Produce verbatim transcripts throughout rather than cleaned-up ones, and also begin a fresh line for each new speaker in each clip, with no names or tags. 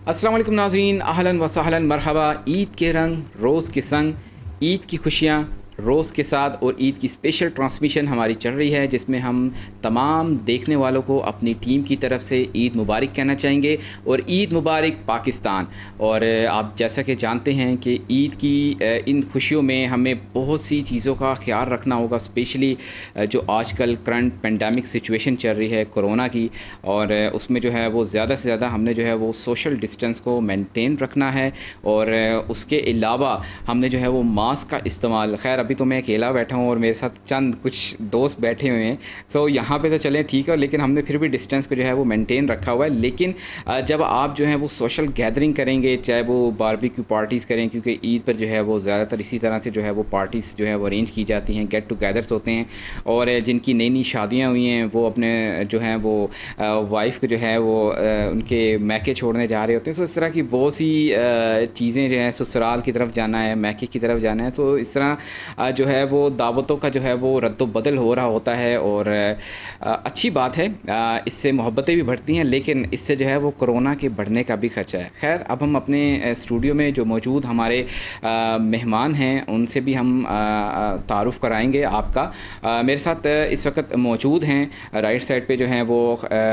अस्सलाम वालेकुम नाज़रीन, अहलन व सहलन मरहबा। ईद के रंग रोज़ के संग, ईद की खुशियाँ रोज़ के साथ और ईद की स्पेशल ट्रांसमिशन हमारी चल रही है, जिसमें हम तमाम देखने वालों को अपनी टीम की तरफ से ईद मुबारक कहना चाहेंगे और ईद मुबारक पाकिस्तान। और आप जैसा कि जानते हैं कि ईद की इन खुशियों में हमें बहुत सी चीज़ों का ख्याल रखना होगा, स्पेशली जो आजकल करंट पेंडेमिक सिचुएशन चल रही है कोरोना की, और उसमें जो है वो ज़्यादा से ज़्यादा हमने जो है वो सोशल डिस्टेंस को मेंटेन रखना है। और उसके अलावा हमने जो है वो मास्क का इस्तेमाल, खैर अभी तो मैं अकेला बैठा हूँ और मेरे साथ चंद कुछ दोस्त बैठे हुए हैं, सो यहाँ पे तो चलें ठीक है, लेकिन हमने फिर भी डिस्टेंस को जो है वो मेंटेन रखा हुआ है। लेकिन जब आप जो है वो सोशल गैदरिंग करेंगे, चाहे वो बारबेक्यू पार्टीज़ करें, क्योंकि ईद पर जो है वो ज़्यादातर इसी तरह से जो है वो पार्टीज़ जो है वो अरेंज की जाती हैं, गेट टुगेदर्स होते हैं। और जिनकी नई नई शादियाँ हुई हैं वो अपने जो हैं वो वाइफ को जो है वो उनके मैके छोड़ने जा रहे होते हैं। सो इस तरह की बहुत सी चीज़ें जो हैं, ससुराल की तरफ जाना है, मैके की तरफ जाना है, तो इस तरह जो है वो दावतों का जो है वो रद्दो बदल हो रहा होता है। और अच्छी बात है, इससे मोहब्बतें भी बढ़ती हैं, लेकिन इससे जो है वो कोरोना के बढ़ने का भी खर्चा है। खैर, अब हम अपने स्टूडियो में जो मौजूद हमारे मेहमान हैं उनसे भी हम तारुफ़ कराएंगे आपका। आ, मेरे साथ इस वक्त मौजूद हैं राइट साइड पे जो हैं वो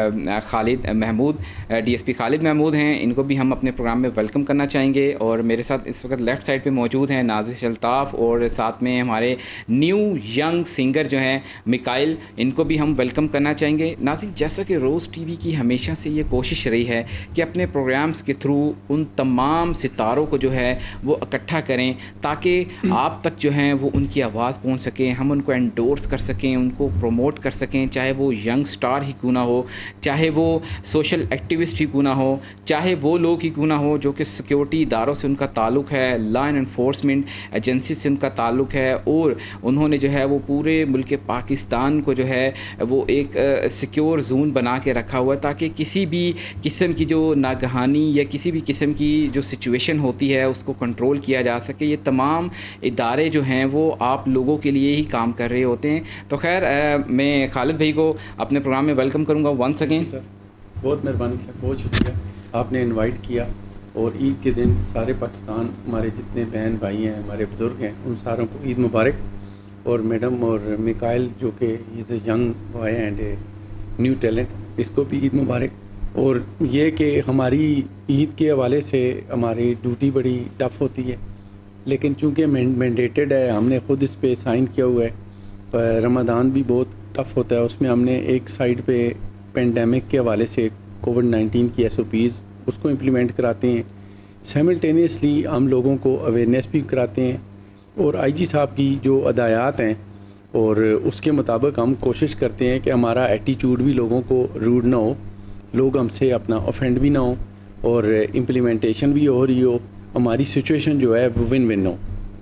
खालिद महमूद, डीएसपी खालिद महमूद हैं, इनको भी हम अपने प्रोग्राम में वेलकम करना चाहेंगे। और मेरे साथ इस वक्त लेफ़्ट साइड पे मौजूद हैं नाज़िश अल्ताफ़, और साथ में हमारे न्यू यंग सिंगर जो हैं मिकाइल, इनको भी हम वेलकम करना चाहेंगे। नाज़रीन, जैसा कि रोज़ टीवी की हमेशा से ये कोशिश रही है कि अपने प्रोग्राम्स के थ्रू उन तमाम सितारों को जो है वो इकट्ठा करें, ताकि आप तक जो हैं वो उनकी आवाज़ पहुंच सके, हम उनको एंडोर्स कर सकें, उनको प्रमोट कर सकें, चाहे वो यंग स्टार ही क्यों ना हो, चाहे वो सोशल एक्टिविस्ट ही क्यों ना हो, चाहे वो लोग ही क्यों ना हो जो कि सिक्योरिटी इदारों से उनका ताल्लुक़ है, लॉ एंड एनफोर्समेंट एजेंसी से उनका ताल्लुक़ है, और उन्होंने जो है वो पूरे मुल्क पाकिस्तान को जो है वो एक सिक्योर जोन बना के रखा हुआ है, ताकि किसी भी किस्म की जो नागहानी या किसी भी किस्म की जो सिचुएशन होती है उसको कंट्रोल किया जा सके। ये तमाम इदारे जो हैं वो आप लोगों के लिए ही काम कर रहे होते हैं। तो खैर, मैं खालिद भाई को अपने प्रोग्राम में वेलकम करूँगा वंस अगेन।
सर, बहुत मेहरबानी सर, बहुत शुक्रिया आपने इनवाइट किया। और ईद के दिन सारे पाकिस्तान, हमारे जितने बहन भाई हैं, हमारे बुज़ुर्ग हैं, उन सारों को ईद मुबारक। और मैडम और मिकाइल जो कि is a young boy and a new talent, इसको भी ईद मुबारक। और ये कि हमारी ईद के हवाले से हमारी ड्यूटी बड़ी टफ़ होती है, लेकिन चूँकि मैंडेटेड है, हमने ख़ुद इस पे साइन किया हुआ है। रमज़ान भी बहुत टफ़ होता है, उसमें हमने एक साइड पे पेंडेमिक के हवाले से कोविड नाइन्टीन की एस ओ पीज़ उसको इम्प्लीमेंट कराते हैं, साइमल्टेनियसली हम लोगों को अवेयरनेस भी कराते हैं, और आईजी साहब की जो हदायत हैं और उसके मुताबिक हम कोशिश करते हैं कि हमारा एटीट्यूड भी लोगों को रूड ना हो, लोग हमसे अपना ऑफेंड भी ना हो, और इम्प्लीमेंटेशन भी हो रही हो, हमारी सिचुएशन जो है वो विन विन हो।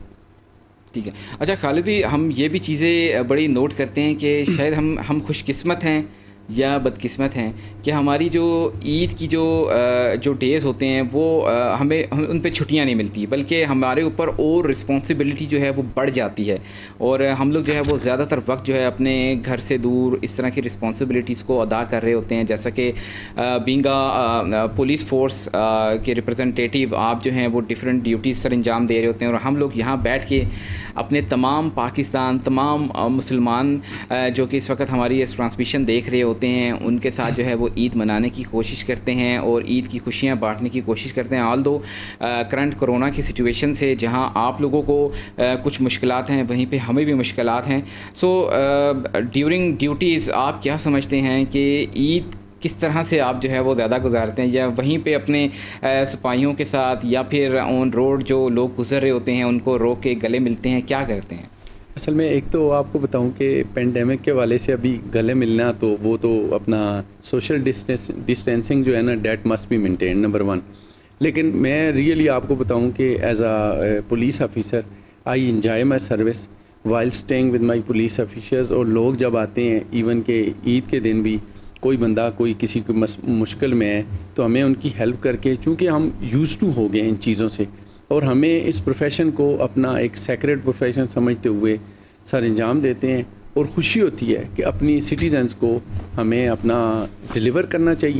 ठीक है। अच्छा खालिद भी, हम ये भी चीज़ें बड़ी नोट करते हैं कि शायद हम हम खुशकिस्मत हैं या बदकिस्मत हैं कि हमारी जो ईद की जो जो डेज़ होते हैं वो हमें हम उन पे छुट्टियां नहीं मिलती, बल्कि हमारे ऊपर और रिस्पॉन्सिबिलिटी जो है वो बढ़ जाती है, और हम लोग जो है वो ज़्यादातर वक्त जो है अपने घर से दूर इस तरह की रिस्पॉन्सिबिलिटीज़ को अदा कर रहे होते हैं। जैसा कि बीइंग अ पुलिस फोर्स के रिप्रेजेंटेटिव आप जो हैं वो डिफरेंट ड्यूटीज़ सर अंजाम दे रहे होते हैं, और हम लोग यहाँ बैठ के अपने तमाम पाकिस्तान, तमाम मुसलमान जो कि इस वक्त हमारी इस ट्रांसमिशन देख रहे होते हैं, उनके साथ जो है वो ईद मनाने की कोशिश करते हैं और ईद की खुशियाँ बांटने की कोशिश करते हैं। ऑल दो करंट कोरोना की सिचुएशन से जहां आप लोगों को आ, कुछ मुश्किलात हैं, वहीं पे हमें भी मुश्किलात हैं। सो ड्यूरिंग ड्यूटीज़ आप क्या समझते हैं कि ईद किस तरह से आप जो है वो ज़्यादा गुजारते हैं, या वहीं पे अपने सिपाहियों के साथ, या फिर ऑन रोड जो लोग गुजर रहे होते हैं उनको रोक के गले मिलते हैं, क्या करते हैं?
असल में एक तो आपको बताऊं कि पेंडेमिक के वाले से अभी गले मिलना, तो वो तो अपना सोशल डिस्टेंस डिस्टेंसिंग जो है ना, that must be maintain, number one. लेकिन मैं रियली आपको बताऊं कि as a police officer I enjoy my service while staying with my police officers. और लोग जब आते हैं, इवन के ईद के दिन भी कोई बंदा कोई किसी को मुश्किल में है, तो हमें उनकी हेल्प करके, चूँकि हम यूज़ टू हो गए इन चीज़ों से, और हमें इस प्रोफेशन को अपना एक सेक्रेट प्रोफेशन समझते हुए सर अंजाम देते हैं। और ख़ुशी होती है कि अपनी सिटीज़न्स को हमें अपना डिलीवर करना चाहिए,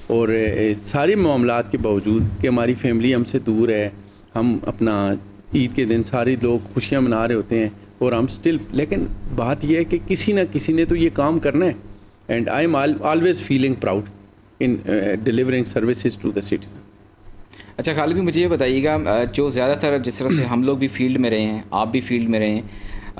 और सारे मामलात के बावजूद कि हमारी फैमिली हमसे दूर है, हम अपना ईद के दिन सारे लोग खुशियाँ मना रहे होते हैं और हम स्टिल, लेकिन बात यह है कि किसी ना किसी ने तो ये काम करना है। And I am always feeling proud in delivering services to the citizen.
अच्छा खालिद भी मुझे ये बताइएगा, जो ज़्यादातर जिस तरह से हम लोग भी फील्ड में रहे हैं, आप भी फील्ड में रहे हैं,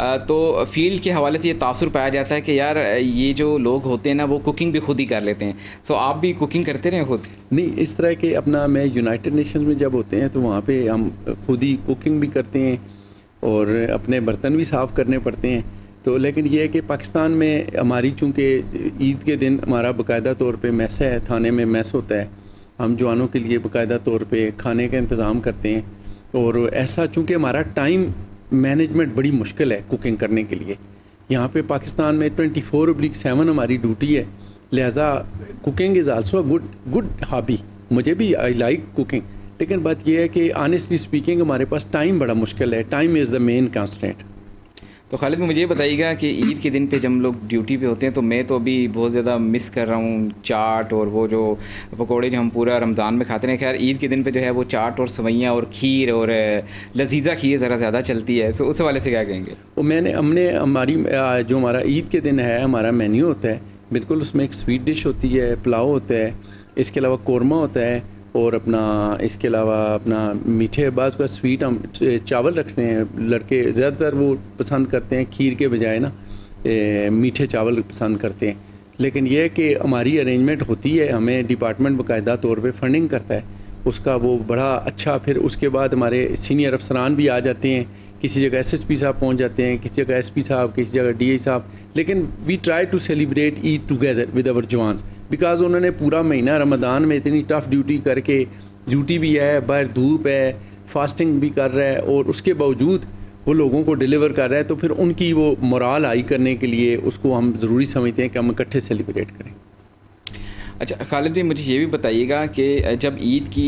तो फील्ड के हवाले से ये तासुर पाया जाता है कि यार ये जो लोग होते हैं ना वो कुकिंग भी खुद ही कर लेते हैं। सो आप भी कुकिंग करते रहे खुद?
नहीं, इस तरह के अपना मैं यूनाइटेड नेशंस में जब होते हैं तो वहाँ पे हम खुद ही कुकिंग भी करते हैं और अपने बर्तन भी साफ़ करने पड़ते हैं। तो लेकिन ये है कि पाकिस्तान में हमारी चूँकि ईद के दिन हमारा बाकायदा तौर पे मैस है, थाने में मैस होता है, हम जवानों के लिए बाकायदा तौर पे खाने का इंतज़ाम करते हैं। और ऐसा चूँकि हमारा टाइम मैनेजमेंट बड़ी मुश्किल है कुकिंग करने के लिए, यहाँ पे पाकिस्तान में ट्वेंटी फोर ओब्लिक सेवन हमारी ड्यूटी है, लिहाजा cooking is also a good good hobby. मुझे भी आई लाइक कुकिंग, लेकिन बात यह है कि ऑनेस्टली स्पीकिंग हमारे पास टाइम बड़ा मुश्किल है। Time is the main constant.
तो खालिद मुझे ये बताइएगा कि ईद के दिन पे जब हम लोग ड्यूटी पे होते हैं तो मैं तो अभी बहुत ज़्यादा मिस कर रहा हूँ चाट और वो जो पकोड़े जो हम पूरा रमज़ान में खाते हैं। खैर ईद के दिन पे जो है वो चाट और सवैयाँ और खीर और लजीज़ा खीर ज़रा ज़्यादा चलती है, तो उस हवाले से क्या कहेंगे?
वो मैंने हमने हमारी जो हमारा ईद के दिन है हमारा मेन्यू होता है, बिल्कुल उसमें एक स्वीट डिश होती है, पुलाव होता है, इसके अलावा कौरमा होता है और अपना इसके अलावा अपना मीठे बाज का स्वीट हम चावल रखते हैं। लड़के ज़्यादातर वो पसंद करते हैं खीर के बजाय ना ए, मीठे चावल पसंद करते हैं। लेकिन यह है कि हमारी अरेंजमेंट होती है, हमें डिपार्टमेंट बाकायदा तौर पे फंडिंग करता है उसका, वो बड़ा अच्छा। फिर उसके बाद हमारे सीनियर अफसरान भी आ जाते हैं, किसी जगह एस एस पी साहब पहुँच जाते हैं, किसी जगह एस पी साहब, किसी जगह डी आई साहब। लेकिन we try to celebrate Eid together with our jawans, because उन्होंने पूरा महीना रमज़ान में इतनी टफ़ ड्यूटी करके, ड्यूटी भी है, बाहर धूप है, फास्टिंग भी कर रहा है और उसके बावजूद वो लोगों को डिलीवर कर रहा है, तो फिर उनकी वो मोराल हाई करने के लिए उसको हम ज़रूरी समझते हैं कि हम इकट्ठे सेलिब्रेट करें।
अच्छा खालिद जी मुझे ये भी बताइएगा कि जब ईद की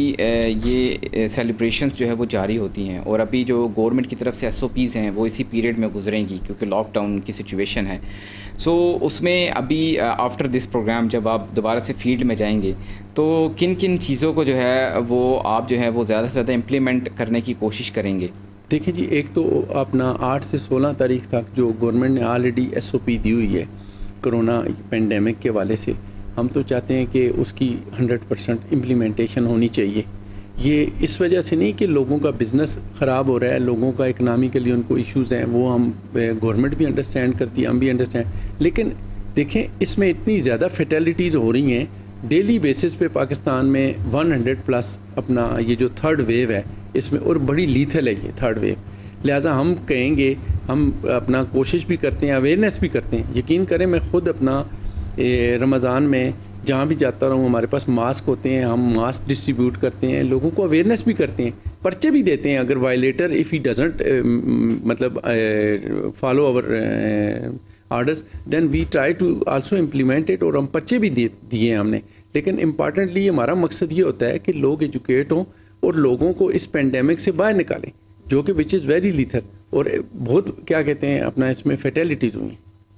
ये सेलिब्रेशंस जो है वो जारी होती हैं और अभी जो गवर्नमेंट की तरफ से एस ओ पीज़ हैं वो इसी पीरियड में गुजरेंगी क्योंकि लॉकडाउन की सिचुएशन है, सो उसमें अभी आफ्टर दिस प्रोग्राम जब आप दोबारा से फील्ड में जाएंगे तो किन किन चीज़ों को जो है वो आप जो है वो ज़्यादा से ज़्यादा इम्प्लीमेंट करने की कोशिश करेंगे?
देखिए जी, एक तो अपना आठ से सोलह तारीख तक जो गवर्नमेंट ने ऑलरेडी एस ओ पी दी हुई है कोरोना पेंडेमिक के वाले से, हम तो चाहते हैं कि उसकी हंड्रेड परसेंट इम्प्लीमेंटेशन होनी चाहिए। ये इस वजह से नहीं कि लोगों का बिज़नेस ख़राब हो रहा है, लोगों का इकनॉमिकली उनको इश्यूज़ हैं, वो हम गवर्नमेंट भी अंडरस्टैंड करती है, हम भी अंडरस्टैंड। लेकिन देखें इसमें इतनी ज़्यादा फेटेलिटीज़ हो रही हैं डेली बेसिस पे पाकिस्तान में, हंड्रेड प्लस अपना ये जो थर्ड वेव है इसमें, और बड़ी लीथल है ये थर्ड वेव। लिहाजा हम कहेंगे, हम अपना कोशिश भी करते हैं, अवेयरनेस भी करते हैं। यकीन करें मैं ख़ुद अपना रमज़ान में जहाँ भी जाता रहूँ हमारे पास मास्क होते हैं, हम मास्क डिस्ट्रीब्यूट करते हैं, लोगों को अवेयरनेस भी करते हैं, पर्चे भी देते हैं अगर वायलेटर इफ़ ही डजंट मतलब follow our orders then we try to also implement it, और हम पर्चे भी दिए दिए हैं हमने। लेकिन इम्पॉर्टेंटली हमारा मकसद ये होता है कि लोग एजुकेट हों और लोगों को इस पेंडेमिक से बाहर निकालें, जो कि विच इज़ वेरी लीथल, और बहुत क्या कहते हैं अपना इसमें फेटेलिटीज़ हुई।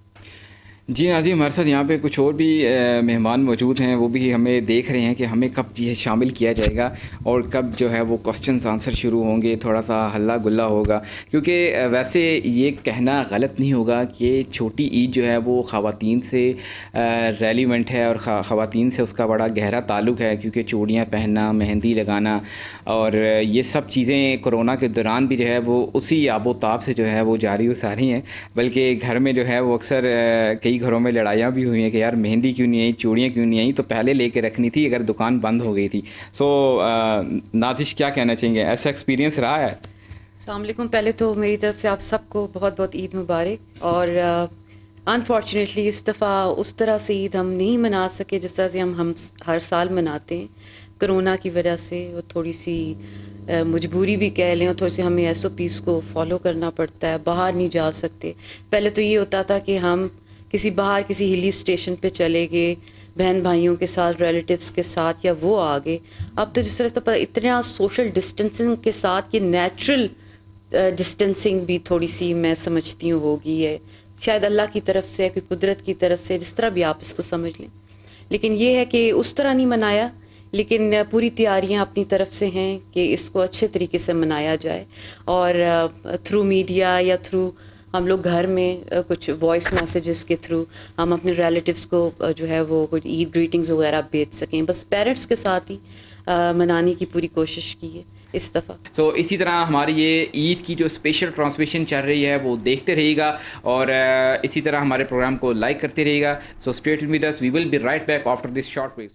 जी नाज़रीन, हमारे साथ यहाँ पे कुछ और भी मेहमान मौजूद हैं, वो भी हमें देख रहे हैं कि हमें कब ये शामिल किया जाएगा और कब जो है वो क्वेश्चंस आंसर शुरू होंगे, थोड़ा सा हल्ला गुल्ला होगा। क्योंकि वैसे ये कहना गलत नहीं होगा कि छोटी ईद जो है वो ख़वातीन से रेलिवेंट है और ख़वातीन से उसका बड़ा गहरा ताल्लुक़ है, क्योंकि चूड़ियाँ पहनना, मेहंदी लगाना और ये सब चीज़ें कोरोना के दौरान भी जो है वो उसी आबोताब से जो है वो जारी व सारी हैं। बल्कि घर में जो है वो अक्सर कई घरों में लड़ाइयाँ भी हुई हैं कि यार मेहंदी क्यों नहीं आई, चूड़ियाँ क्यों नहीं आई, तो पहले लेके रखनी थी अगर दुकान बंद हो गई थी। सो नाज़िश क्या कहना चाहेंगे, ऐसा एक्सपीरियंस रहा है?
अस्सलाम वालेकुम, पहले तो मेरी तरफ से आप सबको बहुत बहुत ईद मुबारक। और अनफॉर्चुनेटली इस दफ़ा उस तरह से ईद हम नहीं मना सके जिस तरह से हम हम हर साल मनाते हैं। कोरोना की वजह से वो थोड़ी सी मजबूरी भी कह लें, और थोड़ी सी हमें एस ओ पीज़ को फॉलो करना पड़ता है, बाहर नहीं जा सकते। पहले तो ये होता था कि हम किसी बाहर किसी हिली स्टेशन पे चले गए बहन भाइयों के साथ, रिलेटिव्स के साथ, या वो आ गए। अब तो जिस तरह से इतना सोशल डिस्टेंसिंग के साथ कि नेचुरल डिस्टेंसिंग भी थोड़ी सी मैं समझती हूँ होगी है, शायद अल्लाह की तरफ से, कोई कुदरत की तरफ से, जिस तरह भी आप इसको समझ लें। लेकिन ये है कि उस तरह नहीं मनाया, लेकिन पूरी तैयारियां अपनी तरफ से हैं कि इसको अच्छे तरीके से मनाया जाए। और थ्रू मीडिया या थ्रू हम लोग घर में कुछ वॉइस मैसेजेस के थ्रू हम अपने रिलेटिव्स को जो है वो कुछ ईद ग्रीटिंग्स वगैरह भेज सकें। बस पेरेंट्स के साथ ही मनाने की पूरी कोशिश की है इस दफ़ा।
सो so, इसी तरह हमारी ये ईद की जो स्पेशल ट्रांसमिशन चल रही है वो देखते रहिएगा और इसी तरह हमारे प्रोग्राम को लाइक करते रहिएगा। So stay tuned with us, we will be right back after this short break.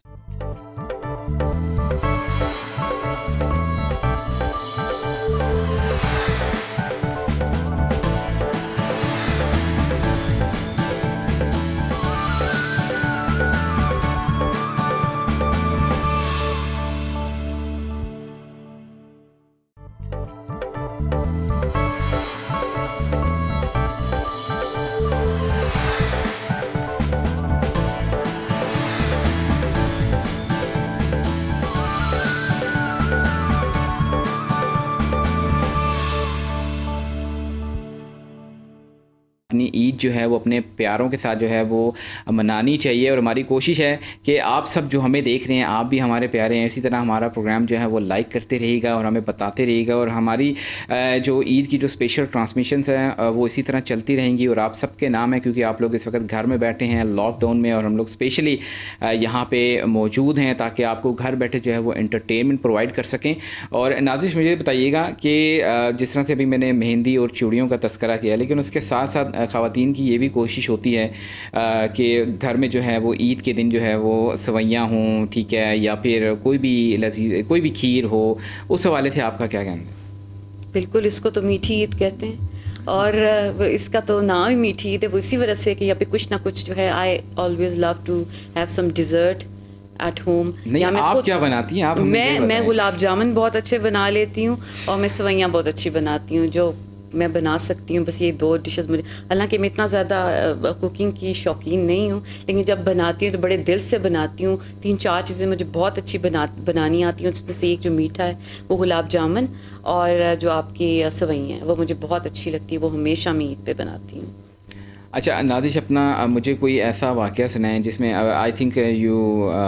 अपनी ईद जो है वो अपने प्यारों के साथ जो है वो मनानी चाहिए और हमारी कोशिश है कि आप सब जो हमें देख रहे हैं आप भी हमारे प्यारे हैं। इसी तरह हमारा प्रोग्राम जो है वो लाइक करते रहिएगा और हमें बताते रहिएगा और हमारी जो ईद की जो स्पेशल ट्रांसमिशंस हैं वो इसी तरह चलती रहेंगी। और आप सबके नाम है क्योंकि आप लोग इस वक्त घर में बैठे हैं लॉकडाउन में और हम लोग स्पेशली यहाँ पर मौजूद हैं ताकि आपको घर बैठे जो है वो एंटरटेनमेंट प्रोवाइड कर सकें। और नाज़िश मुझे बताइएगा कि जिस तरह से अभी मैंने मेहंदी और चूड़ियों का तस्करा किया, लेकिन उसके साथ साथ ख़वातीन की ये भी कोशिश होती है कि घर में जो है वो ईद के दिन जो है वो सवैयाँ हों, ठीक है, या फिर कोई भी लजीज कोई भी खीर हो। उस हवाले से आपका क्या कहना है?
बिल्कुल, इसको तो मीठी ईद कहते हैं और इसका तो नाम ही मीठी ईद है वो इसी वजह से कि यहाँ पे कुछ ना कुछ जो है I always love to have some dessert at home.
नहीं, आप क्या बनाती हैं? आप
मैं मैं गुलाब जामुन बहुत अच्छे बना लेती हूँ और मैं सवैयाँ बहुत अच्छी बनाती हूँ जो मैं बना सकती हूँ। बस ये दो डिशेस मुझे, हालांकि मैं इतना ज़्यादा कुकिंग की शौकीन नहीं हूँ, लेकिन जब बनाती हूँ तो बड़े दिल से बनाती हूँ। तीन चार चीज़ें मुझे बहुत अच्छी बना बनानी आती हैं। उसमें से एक जो मीठा है वो गुलाब जामुन और जो आपकी सवैयाँ हैं वो मुझे बहुत अच्छी लगती है, वो हमेशा मैं ईद पे बनाती हूँ।
अच्छा नाज़िश, अपना मुझे कोई ऐसा वाक़या सुनाएं जिसमें आई थिंक यू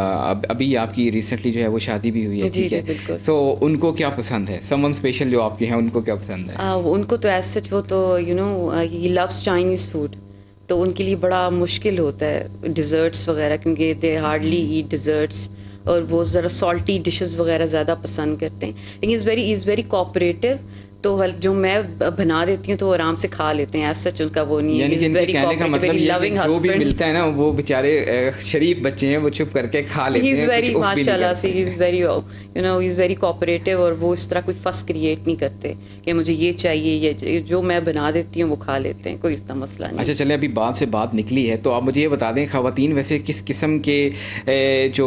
अभी आपकी रिसेंटली जो है वो शादी भी हुई है,
जी,
ठीक है?
बिल्कुल।
सो so, उनको क्या पसंद है? समवन स्पेशल जो आपके हैं उनको क्या पसंद है?
आ, उनको तो एज सच वो तो you know he loves Chinese food, तो उनके लिए बड़ा मुश्किल होता है डिज़र्ट्स वगैरह क्योंकि दे हार्डली ईट डिज़र्ट्स और वो ज़रा सॉल्टी डिशेस वगैरह ज़्यादा पसंद करते हैं। लेकिन is very is very cooperative, तो जो मैं बना देती हूँ तो वो आराम से खा लेते हैं। ऐसा चल का वो नहीं है।
यानी कि इनके कहने का मतलब ये है कि जो भी मिलता है ना वो बेचारे शरीफ बच्चे हैं, वो चुप करके खा लेते हैं।
ही इज़ वेरी माशाल्लाह से he is very you know he is very cooperative और वो इस तरह कोई फस क्रिएट नहीं करते कि मुझे ये चाहिए, ये जो मैं बना देती हूँ वो खा लेते हैं, कोई इतना मसला नहीं।
अच्छा चले, अभी बात से बात निकली है तो आप मुझे ये बता दें ख़वातीन वैसे किस किस्म के जो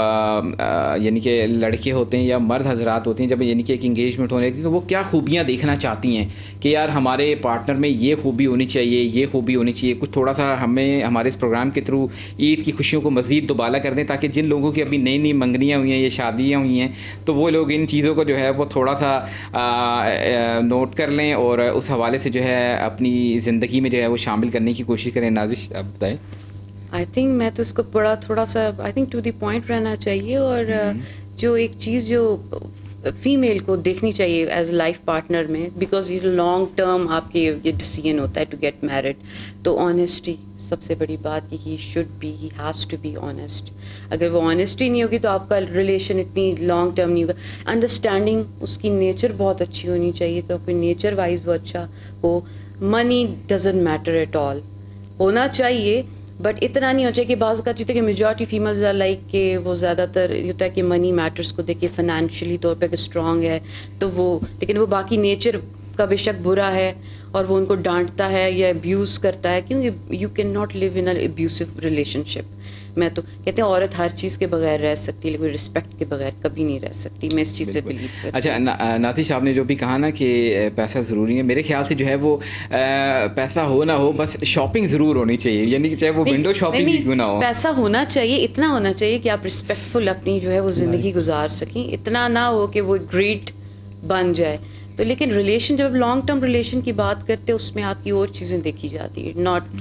यानी कि लड़के होते हैं या मर्द हजरात होते हैं जब यानी कि एक इंगेजमेंट होने की, वो क्या खूबियाँ देखना चाहती हैं कि यार हमारे पार्टनर में ये खूबी होनी चाहिए, ये खूबी होनी चाहिए? कुछ थोड़ा सा हमें हमारे इस प्रोग्राम के थ्रू ईद की खुशियों को मज़ीद दोबारा कर दें ताकि जिन लोगों की अभी नई नई मंगनियाँ हुई हैं या शादियाँ हुई हैं तो वो लोग इन चीज़ों को जो है वो थोड़ा सा आ, आ, नोट कर लें और उस हवाले से जो है अपनी ज़िंदगी में जो है वो शामिल करने की कोशिश करें। नाज़िश आप बताएं।
आई थिंक मैं तो इसको बड़ा थोड़ा सा I think to the point रहना चाहिए और जो एक चीज़ जो फीमेल को देखनी चाहिए एज लाइफ पार्टनर में, बिकॉज ये लॉन्ग टर्म आपके ये डिसीजन होता है टू गेट मैरिड, तो ऑनेस्टी सबसे बड़ी बात कि he should be he has to be honest. अगर वो ऑनेस्टी नहीं होगी तो आपका रिलेशन इतनी लॉन्ग टर्म नहीं होगा। अंडरस्टैंडिंग, उसकी नेचर बहुत अच्छी होनी चाहिए, तो फिर नेचर वाइज वो अच्छा हो। Money doesn't matter at all, होना चाहिए बट इतना नहीं हो चाहिए कि बाज़ का चीज़ है कि मेजॉरिटी फीमेल्स आर लाइक कि वो ज़्यादातर ये होता है कि मनी मैटर्स को देख के फाइनेंशियली तौर पे कि स्ट्रॉन्ग है तो वो, लेकिन वो बाकी नेचर का बेशक बुरा है और वो उनको डांटता है या अब्यूज़ करता है, क्योंकि you can not live in a abusive relationship. मैं तो कहते हैं औरत हर चीज़ के बगैर रह सकती है लेकिन रिस्पेक्ट के बगैर कभी नहीं रह सकती। मैं इस चीज़ पे बिलीव करती हूँ।
अच्छा ना, नाज़िश आपने जो भी कहा ना कि पैसा ज़रूरी है, मेरे ख्याल से जो है वो आ, पैसा हो ना हो बस शॉपिंग ज़रूर होनी चाहिए, यानी कि चाहे वो विंडो शॉपिंग भी क्यों ना हो।
पैसा होना चाहिए, इतना होना चाहिए कि आप रिस्पेक्टफुल अपनी जो है वो ज़िंदगी गुजार सकें, इतना ना हो कि वो ग्रीड बन जाए। तो लेकिन रिलेशन, जब लॉन्ग टर्म रिलेशन की बात करते हैं उसमें आपकी और चीज़ें देखी जाती है, not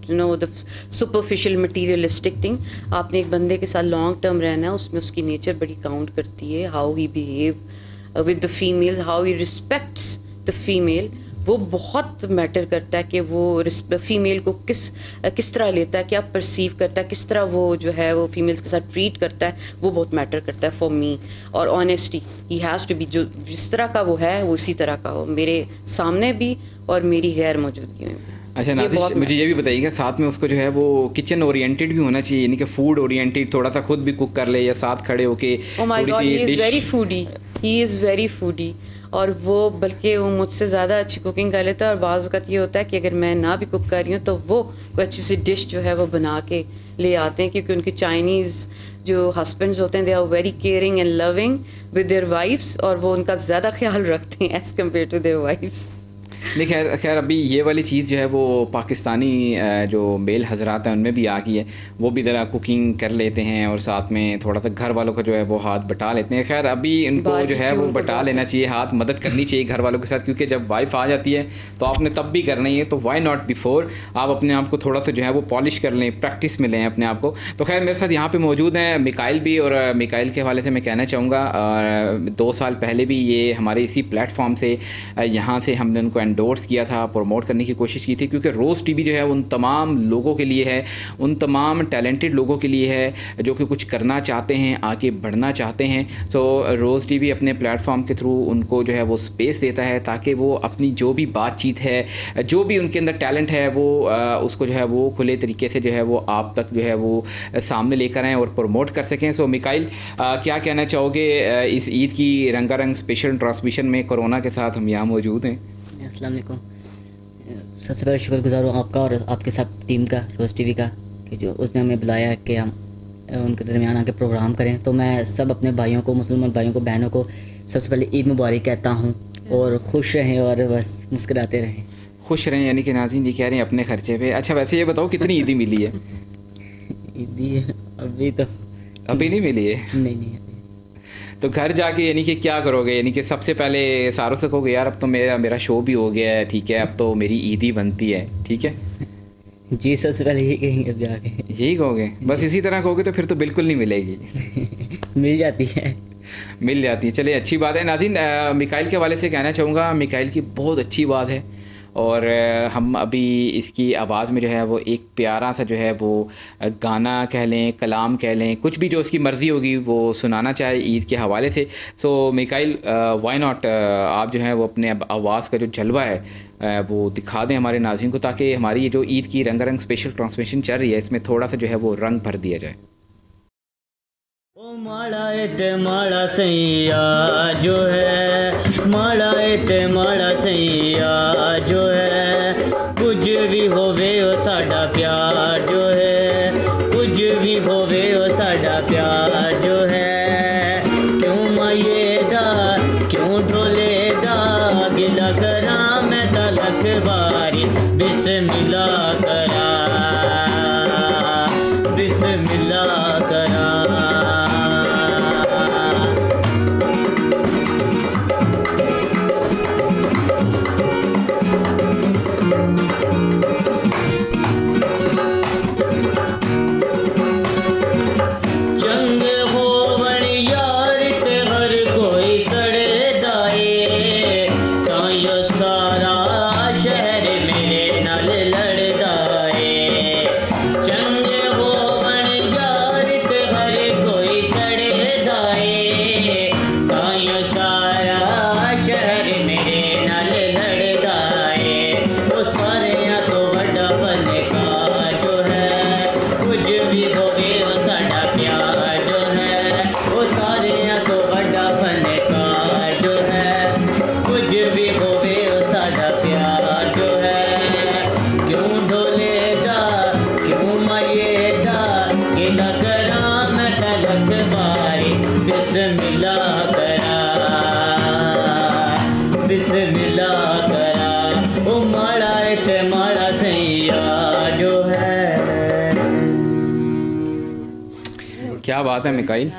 you know the superficial materialistic thing. आपने एक बंदे के साथ लॉन्ग टर्म रहना है, उसमें उसकी नेचर बड़ी काउंट करती है, how he behave with the females, how he respects the female, वो बहुत मैटर करता है कि वो फीमेल को किस किस तरह लेता है, क्या परसीव करता है, किस तरह वो जो है वो फीमेल्स के साथ ट्रीट करता है, वो बहुत मैटर करता है फॉर मी। और honesty, he has to be, जो जिस तरह का वो है वो उसी तरह का हो, मेरे सामने भी और मेरी गैर मौजूदगी में।
अच्छा नाज़िश, मुझे ये भी बताइएगा साथ में उसको जो है वो किचन ओरिएंटेड भी होना चाहिए, यानी कि फूड ओरिएंटेड, थोड़ा सा खुद भी कुक कर ले या साथ खड़े होके
oh my God, he is very foodie, he is very foodie. और वो बल्कि वो मुझसे ज़्यादा अच्छी कुकिंग कर लेता है। और बाज़ वक़्त ये होता है कि अगर मैं ना भी कुक कर रही हूँ तो वो कोई अच्छी सी डिश जो है वो बना के ले आते हैं, क्योंकि उनके चाइनीज़ जो हस्बैंड्स होते हैं they are very caring and loving with their wifes, और वो उनका ज़्यादा ख्याल रखते हैं as compare to their wifes.
नहीं खैर खैर अभी ये वाली चीज़ जो है वो पाकिस्तानी जो मेल हजरात हैं उनमें भी आ गई है, वो भी ज़रा कुकिंग कर लेते हैं और साथ में थोड़ा सा घर वालों का जो है वो हाथ बटा लेते हैं। खैर अभी इनको जो है वो बटा लेना चाहिए, हाथ मदद करनी चाहिए घर वालों के साथ, क्योंकि जब वाइफ आ जाती है तो आपने तब भी करना ही है, तो वाई नॉट बिफोर आप अपने आप को थोड़ा सा जो है वो पॉलिश कर लें, प्रैक्टिस में लें अपने आप को। तो खैर मेरे साथ यहाँ पर मौजूद हैं मिकाइल भी, और मिकाइल के हवाले से मैं कहना चाहूँगा दो साल पहले भी ये हमारे इसी प्लेटफॉर्म से यहाँ से हमने उनको एंडोर्स किया था, प्रमोट करने की कोशिश की थी, क्योंकि रोज़ टीवी जो है उन तमाम लोगों के लिए है, उन तमाम टैलेंटेड लोगों के लिए है जो कि कुछ करना चाहते हैं, आगे बढ़ना चाहते हैं। तो रोज़ टीवी अपने प्लेटफॉर्म के थ्रू उनको जो है वो स्पेस देता है ताकि वो अपनी जो भी बातचीत है, जो भी उनके अंदर टैलेंट है, वो उसको जो है वो खुले तरीके से जो है वो आप तक जो है वो सामने लेकर आएँ और प्रमोट कर सकें। सो मिकाइल, क्या कहना चाहोगे इस ईद की रंगारंग स्पेशल ट्रांसमिशन में? कोरोना के साथ हम यहाँ मौजूद हैं।
अस्सलाम वालेकुम। सबसे पहले शुक्रगुजार हूँ आपका और आपके साथ टीम का, रोज़ टीवी का, कि जो उसने हमें बुलाया कि हम उनके दरमियान आके प्रोग्राम करें। तो मैं सब अपने भाइयों को, मुसलमान भाइयों को, बहनों को सबसे पहले ईद मुबारक कहता हूँ, और खुश रहें और बस मुस्कुराते रहें।
खुश रहें, यानी कि नाज़रीन जी कह रहे हैं अपने खर्चे पे। अच्छा वैसे ये बताओ कितनी ईदी मिली है?
ईदी अभी तो
अभी नहीं मिली है?
नहीं नहीं
तो घर जाके यानी कि क्या करोगे? यानी कि सबसे पहले सारों से कहोगे यार अब तो मेरा मेरा शो भी हो गया है, ठीक है, अब तो मेरी ईद ही बनती है, ठीक है?
जी सबसे पहले यही कहेंगे अब जाके।
यही कहोगे? बस इसी तरह कहोगे तो फिर तो बिल्कुल नहीं मिलेगी।
मिल जाती है,
मिल जाती है। चलिए अच्छी बात है। नाज़रीन, मिकाइल के हवाले से कहना चाहूँगा, मिकाइल की बहुत अच्छी बात है, और हम अभी इसकी आवाज़ में जो है वो एक प्यारा सा जो है वो गाना कह लें, कलाम कह लें, कुछ भी जो उसकी मर्ज़ी होगी वो सुनाना चाहे ईद के हवाले से। सो मिकाइल, व्हाई नॉट आप जो है वो अपने आवाज़ का जो जलवा है वो दिखा दें हमारे नाज़रीन को, ताकि हमारी ये जो ईद की रंगारंग स्पेशल ट्रांसमिशन चल रही है इसमें थोड़ा सा जो है वो रंग भर दिया जाए।
ओ माड़ा ते माड़ा सैया जो है, माड़ा ते माड़ा सैया जो है, कुछ भी होवे ओ साडा प्यार जो है, कुछ भी होवे ओ साडा प्यार जो है। क्यों माये दा क्यों ढोले दा गिला करा मैं तलक बारी, बिस्मिल्लाह करा बिस्मिल्लाह करा।
क्या बात है मिकाइल।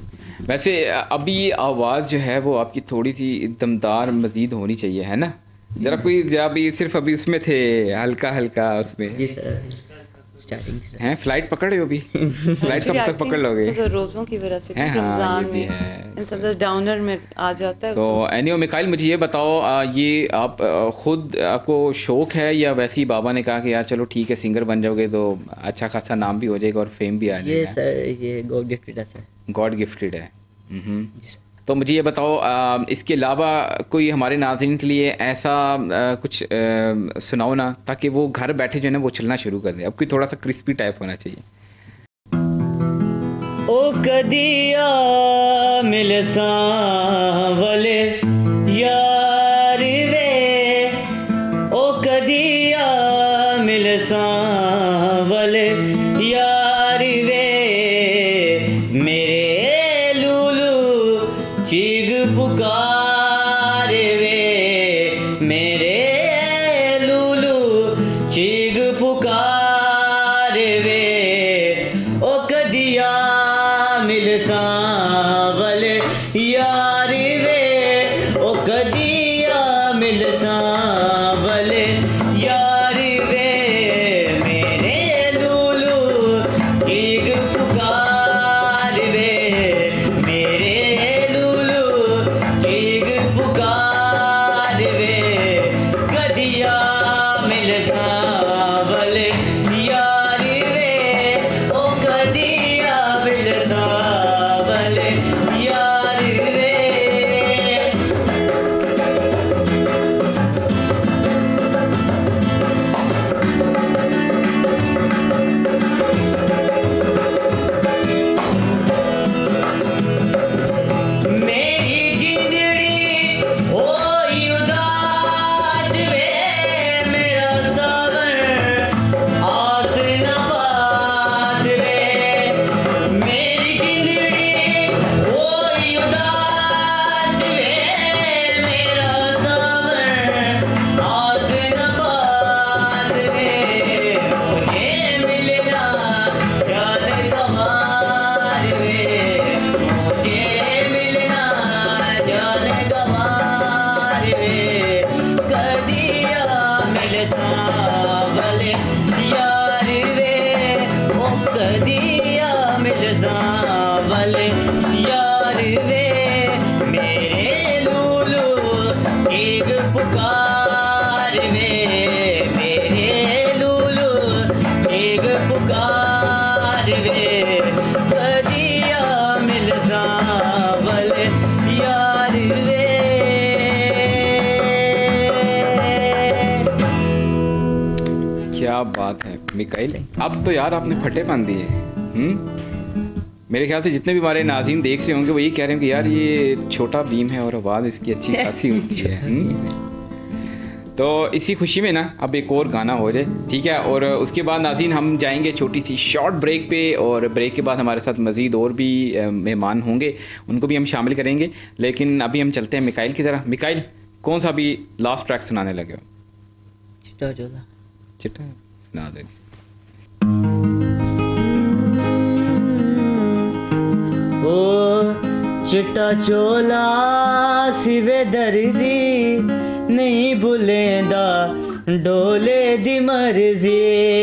वैसे अभी आवाज़ जो है वो आपकी थोड़ी सी दमदार मज़ीद होनी चाहिए, है ना? जरा कोई जब अभी सिर्फ अभी उसमें थे हल्का हल्का उसमें
जी सर, स्टार्टिंग से
हैं फ्लाइट पकड़ रहे हो अभी? फ्लाइट कब तक पकड़ लोगे?
तो रोज़ों की वजह से
हैं, हाँ,
रमज़ान
ये भी
में
है।
इंसान डाउनर में आ जाता है।
तो एनीवे मिकाइल, मुझे ये बताओ, आ, ये आप आ, खुद आपको शौक है या वैसे ही बाबा ने कहा कि यार चलो ठीक है सिंगर बन जाओगे तो अच्छा खासा नाम भी हो जाएगा और फेम भी आ
ये
जाएगा?
सर ये गॉड गिफ्टेड है सर।
गॉड गिफ्टेड है। हम्म।
जी सर।
तो मुझे ये बताओ, आ, इसके अलावा कोई हमारे नाज़रीन के लिए ऐसा आ, कुछ आ, सुनाओ ना, ताकि वो घर बैठे जो है ना वो चलना शुरू कर दे। अब कोई थोड़ा सा क्रिस्पी टाइप होना चाहिए।
ओ कदिया मिल सांवले यार वे, ओ कदिया मिल सांवले यार वे, मेरे लूलू चीग पुकार वे, मेरे लूलू चीग पुकार वे, ओ कदिया मिल सांवले यार वे, ओ कदिया मिल सांवले यार वे, मेरे लूलू चीग पुकार वे, मेरे लूलू चीग पुकार वे, कदिया मिल सांवले यार वे, ओ कदिया मिल सांवले यार वे। मेरी जिंदड़ी होई उदास वे, मेरा सावन आस न पास वे, मेरी जिंदड़ी होई उदास वे, मेरा सावन आस न पास वे, मुझे मिलना जान गवार वे, मुझे मिलना जान गवार वे, कदिया मिल सांवले यार वे, ओ कदिया मिल सांवले यार वे, मेरे लूलू एक पुकार वे, मेरे लूलू एक पुकार वे, कदिया मिल सांवले यार वे।
क्या बात है मिकाइल, अब तो यार आपने फटे बांध दिए। हम्म मेरे ख्याल से जितने भी हमारे नाज़रीन देख रहे होंगे वो ये कह रहे हैं कि यार ये छोटा बीम है और आवाज़ इसकी अच्छी खासी ऊंची है। हम्म? तो इसी खुशी में ना अब एक और गाना हो जाए, ठीक है, और उसके बाद नाज़रीन हम जाएंगे छोटी सी शॉर्ट ब्रेक पे, और ब्रेक के बाद हमारे साथ मज़ीद और भी अ, मेहमान होंगे, उनको भी हम शामिल करेंगे। लेकिन अभी हम चलते हैं मिकाइल की तरह। मिकाइल, कौन सा अभी लास्ट ट्रैक सुनाने लगे हो?
चिट्टा चोला।
चिट्टा सुना दे।
ओ चिट्टा चोला सिवे दर्जी, नहीं भुलेंदा डोले दी मर्जी,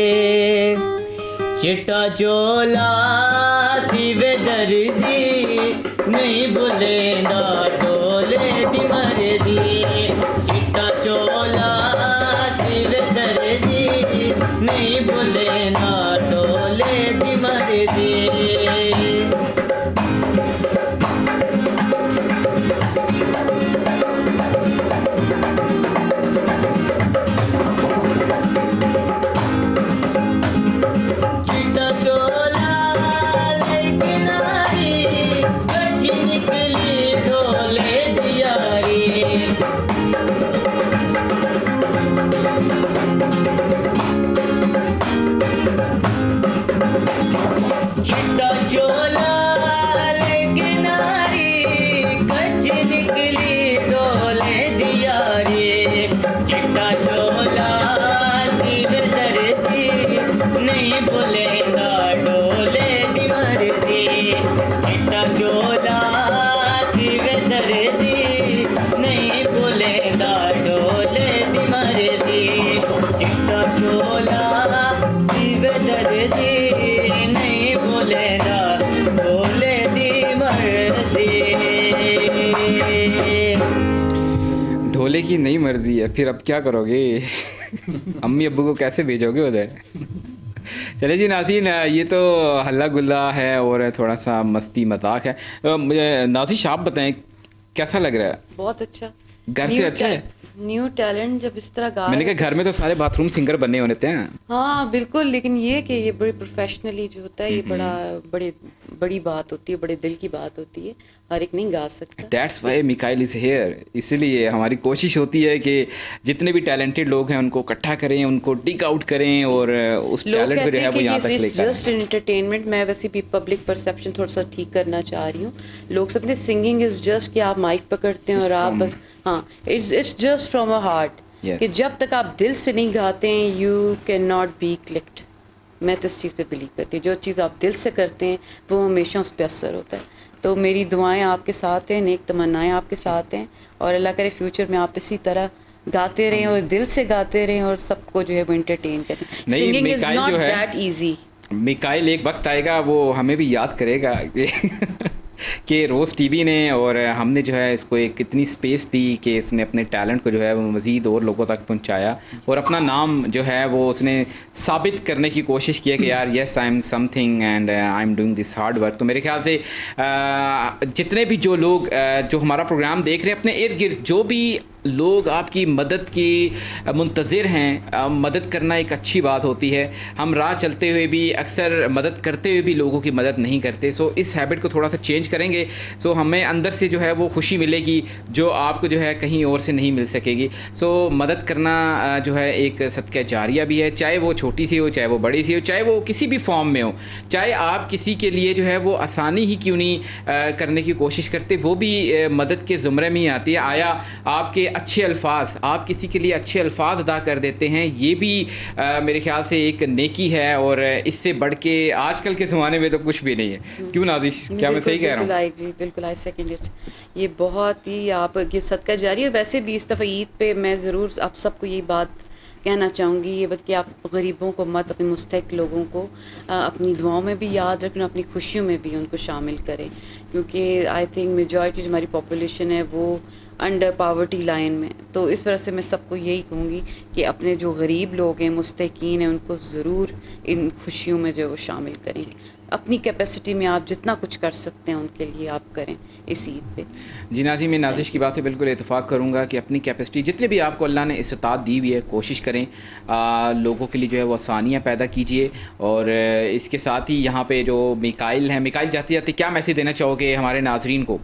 चिट्टा चोला सिवे दर्जी, नहीं भुलेंदा डोले दी मर्जी, चिट्टा चोला सिवे दर्जी, नहीं भुलेंदा डोले दी मर्जी। चिट्टा चोला लेकिन आई, कच्ची निकली ढोले दियारी, चिट्टा चोला लेकिन आई, कच्ची निकली ढोले दियारी, चिट्टा चोला सीधे दर्जी, नहीं भुलेगा डोले दी मर्जी, चिट्टा चोला सीधे दर्जी, नहीं भुलेगा डोले
वाले की नहीं मर्जी है, फिर अब क्या करोगे? अम्मी अब्बू को कैसे भेजोगे उधर? चले जी नाज़रीन, ये तो हल्ला गुल्ला है और थोड़ा सा मस्ती मजाक है। अ, मुझे नाज़िश आप बताएं कैसा लग रहा है?
बहुत अच्छा,
घर से अच्छा है?
न्यू टैलेंट जब इस तरह गा
मैंने
रहे
कहा घर में तो सारे बाथरूम सिंगर बनने होते हैं।
हाँ बिल्कुल, लेकिन ये कि ये बड़े प्रोफेशनली जो होता है ये बड़ा बड़ी बड़ी बात होती है, बड़े दिल की बात होती है, हर एक नहीं गा सकता।
That's why Mikail is here. इसीलिए हमारी कोशिश होती है कि जितने भी टैलेंटेड लोग हैं उनको इकट्ठा करें, उनको डिग आउट करें और उस टैलेंट को जो है वो यहाँ तक लेकर आएं।
Just entertainment. मैं वैसे भी पब्लिक परसेप्शन थोड़ा सा ठीक करना चाह रही हूँ। लोग समझते सिंगिंग इज जस्ट कि आप माइक पकड़ते हैं और आप बस, हाँ, it's it's just from a heart. कि जब तक आप दिल से नहीं गाते हैं you can not be clicked. मैं तो इस चीज़ पे बिलीव करती हूँ, जो चीज़ आप दिल से करते हैं वो हमेशा उस पर असर होता है। तो मेरी दुआएं आपके साथ हैं, नेक तमन्नाएं आपके साथ हैं और अल्लाह करे फ्यूचर में आप इसी तरह गाते रहें और दिल से गाते रहें और सबको जो है वो एंटरटेन करें। Singing is not that easy.
Mikail एक वक्त आएगा वो हमें भी याद करेगा कि रोज़ टीवी ने और हमने जो है इसको एक इतनी स्पेस दी कि इसने अपने टैलेंट को जो है वो मज़ीद और लोगों तक पहुंचाया और अपना नाम जो है वो उसने साबित करने की कोशिश की कि यार yes I am something and I am doing this hard work. तो मेरे ख्याल से आ, जितने भी जो लोग आ, जो हमारा प्रोग्राम देख रहे हैं, अपने इर्द गिर्द जो भी लोग आपकी मदद की मुंतज़िर हैं, मदद करना एक अच्छी बात होती है। हम राह चलते हुए भी अक्सर मदद करते हुए भी लोगों की मदद नहीं करते। सो इस हैबिट को थोड़ा सा चेंज करेंगे, सो हमें अंदर से जो है वो खुशी मिलेगी जो आपको जो है कहीं और से नहीं मिल सकेगी। सो मदद करना जो है एक सदका जारिया भी है, चाहे वो छोटी सी हो, चाहे वो बड़ी सी हो, चाहे वो किसी भी फॉर्म में हो। चाहे आप किसी के लिए जो है वो आसानी ही क्यों नहीं करने की कोशिश करते, वो भी मदद के ज़ुमरे में ही आती है। आया आपके अच्छे अल्फाज, आप किसी के लिए अच्छे अल्फाज अदा कर देते हैं, ये भी आ, मेरे ख्याल से एक नेकी है और इससे बढ़ के आजकल के ज़माने में तो कुछ भी नहीं है। क्यों नाज़िश, क्या मैं सही कह रहा हूँ?
आई एग्री, बिल्कुल आई सेकंड इट। ये बहुत ही आप ये सदका जारी है। वैसे भी इस दफ़ा ईद पे मैं ज़रूर आप सबको यही बात कहना चाहूँगी, ये बात कि आप गरीबों को मत, अपने मुस्तहिक लोगों को अपनी दुआओं में भी याद रखना, अपनी खुशियों में भी उनको शामिल करें, क्योंकि आई थिंक मेजॉरिटी जो हमारी पॉपुलेशन है वो अंडर पावर्टी लाइन में। तो इस वजह से मैं सबको यही कहूँगी कि अपने जो गरीब लोग हैं, मुस्तहिकीन हैं, उनको ज़रूर इन खुशियों में जो है वो शामिल करें। अपनी कैपेसिटी में आप जितना कुछ कर सकते हैं उनके लिए आप करें इस ईद पे।
जी नाज़ी, मैं नाज़िश की बात से बिल्कुल इत्तेफाक करूँगा कि अपनी कैपेसिटी जितने भी आपको अल्लाह ने इस्तात दी हुई है, कोशिश करें आ, लोगों के लिए जो है वो आसानियाँ पैदा कीजिए। और इसके साथ ही यहाँ पे जो मिकाइल हैं, मिकाइल जाते जाते क्या मैसेज देना चाहोगे हमारे नाजरीन को?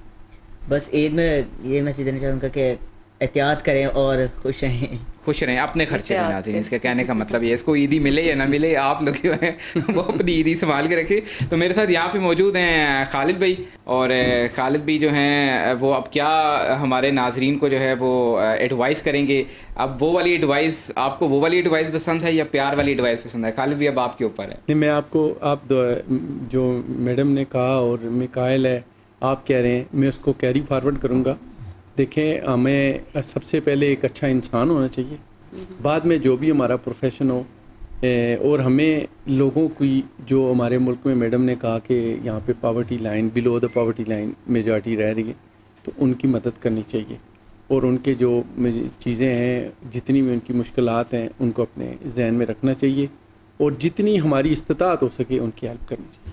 बस ईद में ये मैसेज देना चाहूँगा कि एहतियात करें और खुश रहें।
खुश रहें, अपने खर्चे में नाज़रीन, इसका कहने का मतलब ये, इसको ईदी मिले या ना मिले, आप लोग जो हैं वो अपनी ईदी संभाल के रखें। तो मेरे साथ यहाँ पे मौजूद हैं खालिद भाई, और खालिद भाई जो हैं वो अब क्या हमारे नाजरीन को जो है वो एडवाइस करेंगे। अब वो वाली एडवाइस, आपको वो वाली एडवाइस पसंद है या प्यार वाली एडवाइस पसंद है? खालिद भाई अब आपके ऊपर है।
नहीं, मैं आपको, आप जो मैडम ने कहा और मिकाइल है आप कह रहे हैं, मैं उसको कैरी फारवर्ड करूँगा। देखें, हमें सबसे पहले एक अच्छा इंसान होना चाहिए, बाद में जो भी हमारा प्रोफेशन हो। और हमें लोगों की, जो हमारे मुल्क में मैडम ने कहा कि यहाँ पे poverty line, below the poverty line majority रह रही है, तो उनकी मदद करनी चाहिए और उनके जो चीज़ें हैं, जितनी भी उनकी मुश्किलात हैं, उनको अपने जहन में रखना चाहिए और जितनी हमारी इस्तिताअत हो सके उनकी हेल्प करनी चाहिए।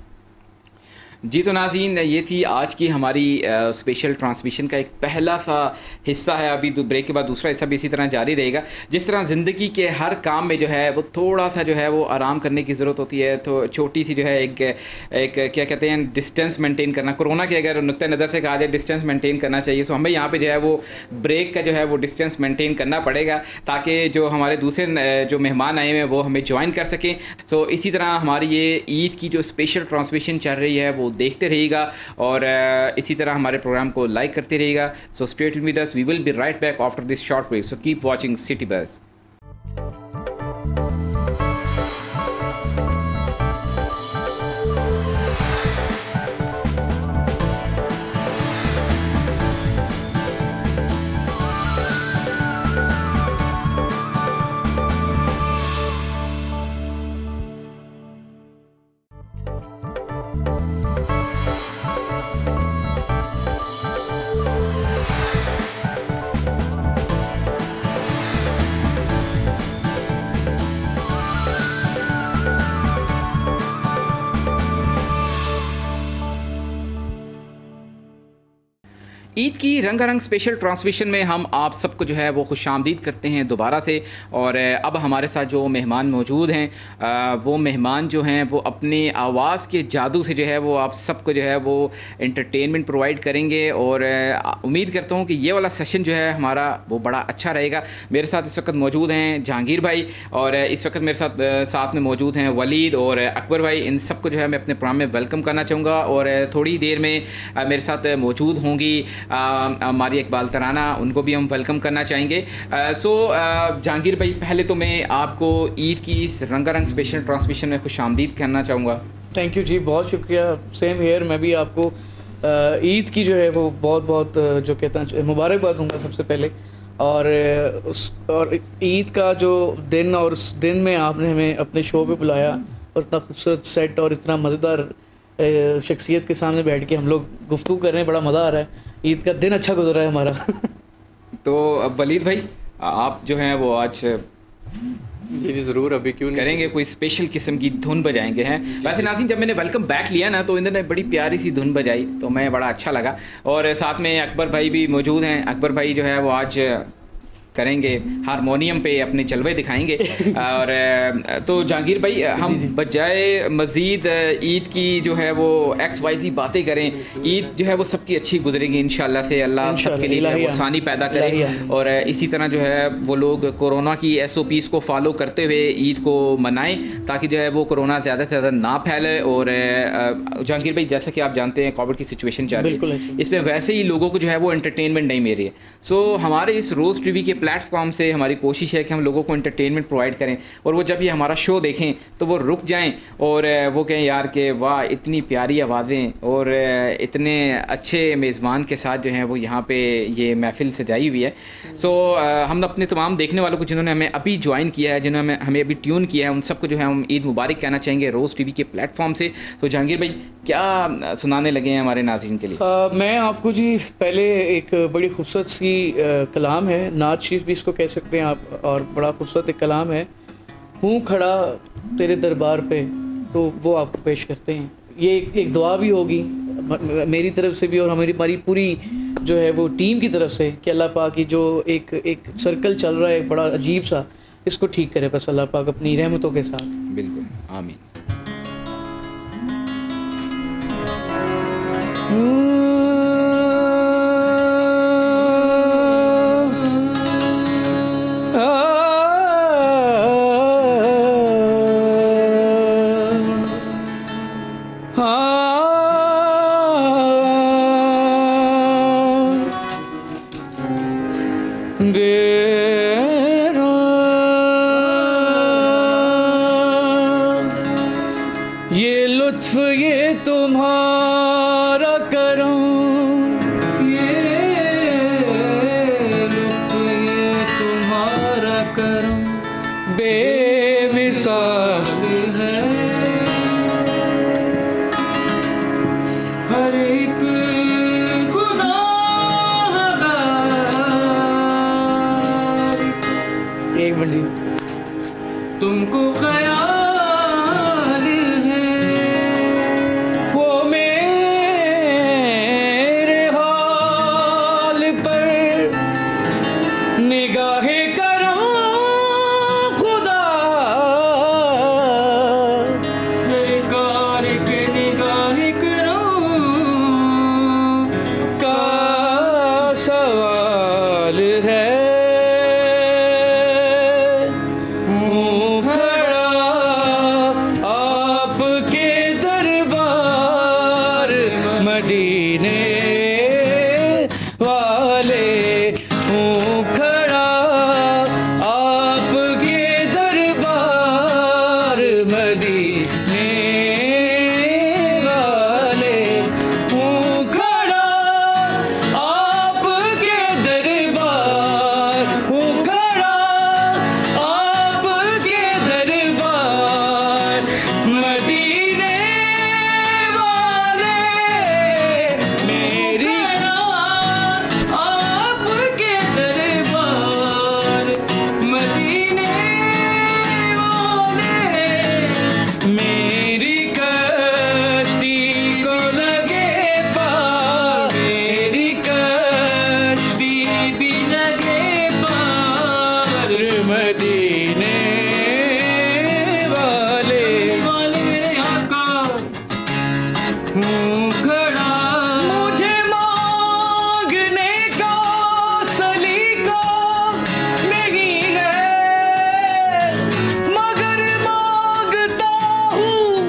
जी तो नाज़रीन, ये थी आज की हमारी स्पेशल ट्रांसमिशन का एक पहला सा हिस्सा है। अभी ब्रेक के बाद दूसरा हिस्सा भी इसी तरह जारी रहेगा। जिस तरह ज़िंदगी के हर काम में जो है वो थोड़ा सा जो है वो आराम करने की ज़रूरत होती है, तो छोटी सी जो है एक एक क्या कहते हैं डिस्टेंस मेंटेन करना, कोरोना के अगर नुक्ते नज़र से कहा जाए डिस्टेंस मेंटेन करना चाहिए। सो हमें यहाँ पे जो है वो ब्रेक का जो है वो डिस्टेंस मेंटेन करना पड़ेगा ताकि जो हमारे दूसरे जो मेहमान आए हुए हैं वो हमें ज्वाइन कर सकें। सो इसी तरह हमारी ये ईद की जो स्पेशल ट्रांसमिशन चल रही है वो देखते रहिएगा और इसी तरह हमारे प्रोग्राम को लाइक करते रहिएगा। So stay tuned with us, we will be right back after this short break. So keep watching City Buzz. Eid की रंगारंग स्पेशल ट्रांसमिशन में हम आप सबको जो है वो खुशामदीद करते हैं दोबारा से। और अब हमारे साथ जो मेहमान मौजूद हैं वो मेहमान जो हैं वो अपनी आवाज़ के जादू से जो है वो आप सबको जो है वो एंटरटेनमेंट प्रोवाइड करेंगे। और उम्मीद करता हूँ कि ये वाला सेशन जो है हमारा वो बड़ा अच्छा रहेगा। मेरे साथ इस वक्त मौजूद हैं जहांगीर भाई, और इस वक्त मेरे साथ साथ में मौजूद हैं वलीद और अकबर भाई। इन सबको जो है मैं अपने प्रोग्राम में वेलकम करना चाहूँगा। और थोड़ी देर में मेरे साथ मौजूद होंगी हमारी इकबाल तराना, उनको भी हम वेलकम करना चाहेंगे। सो जहांगीर भाई, पहले तो मैं आपको ईद की इस रंगारंग स्पेशल ट्रांसमिशन में खुशामदीद करना चाहूँगा।
थैंक यू जी, बहुत शुक्रिया। सेम हेयर, मैं भी आपको ईद की जो है वो बहुत बहुत जो कहता हैं मुबारकबाद दूंगा सबसे पहले। और उस और ईद का जो दिन और उस दिन में आपने हमें अपने शो पे बुलाया और इतना खूबसूरत सेट और इतना मज़ेदार शख्सियत के सामने बैठ के हम लोग गुफ्तगू कर रहे हैं, बड़ा मज़ा आ रहा है। ईद का दिन अच्छा गुजरा है हमारा।
तो अब वलीद भाई, आप जो हैं वो आज
जी जी ज़रूर, अभी क्यों नहीं
करेंगे, कोई स्पेशल किस्म की धुन बजाएंगे हैं। वैसे नाज़रीन, जब मैंने वेलकम बैक लिया ना तो इन्होंने बड़ी प्यारी सी धुन बजाई तो मैं बड़ा अच्छा लगा। और साथ में अकबर भाई भी मौजूद हैं। अकबर भाई जो है वो आज करेंगे, हारमोनियम पे अपने जलवे दिखाएंगे। और तो जहांगीर भाई, हम बजाय मज़ीद ईद की जो है वो एक्स वाई जी बातें करें, ईद जो है वो सबकी अच्छी गुजरेगी इंशाल्लाह से। अल्लाह सबके लिए वो आसानी पैदा करे। और इसी तरह जो है वो लोग कोरोना की एस ओ पीज़ को फॉलो करते हुए ईद को मनाएं, ताकि जो है वो कोरोना ज़्यादा से ज़्यादा ना फैले। और जहांगीर भाई, जैसा कि आप जानते हैं कोविड की सिचुएशन चल रही है, इसमें वैसे ही लोगों को जो है वो एंटरटेनमेंट नहीं मिल रही है। सो हमारे इस रोज़ टीवी के प्लेटफॉर्म से हमारी कोशिश है कि हम लोगों को एंटरटेनमेंट प्रोवाइड करें, और वो जब ये हमारा शो देखें तो वो रुक जाएं और वो कहें यार कि वाह, इतनी प्यारी आवाज़ें और इतने अच्छे मेज़बान के साथ जो हैं वो यहाँ पे ये महफिल सजाई हुई है। सो हम अपने तमाम देखने वालों को जिन्होंने हमें अभी ज्वाइन किया है, जिन्होंने हमें अभी ट्यून किया है, उन सबको जो है हम ईद मुबारक कहना चाहेंगे रोज़ टीवी के प्लेटफॉर्म से। तो जहांगीर भाई, क्या सुनाने लगे हैं हमारे नाज़रीन के लिए?
आ, मैं आपको जी पहले एक बड़ी खूबसूरत सी आ, कलाम है, नात शीफ भी इसको कह सकते हैं आप, और बड़ा खूबसूरत एक कलाम है, हूँ खड़ा तेरे दरबार पे, तो वो आपको पेश करते हैं। ये एक, एक दुआ भी होगी मेरी तरफ से भी और हमारी हमारी पूरी जो है वो टीम की तरफ से कि अल्लाह पाक की जो एक एक सर्कल चल रहा है बड़ा अजीब सा, इसको ठीक करे बस अल्लाह पाक अपनी रहमतों के साथ।
बिल्कुल, आमीन।
ये लुत्फ ये तुम्हारा करम, ये लुत्फ ये तुम्हारा करम बेमिसाल है। हर एक गुनाहगार एक मिनट तुमको ख्याल है, वो मेरे हूँ खड़ा, मुझे मांगने का सलीका नहीं है, मगर मांगता हूँ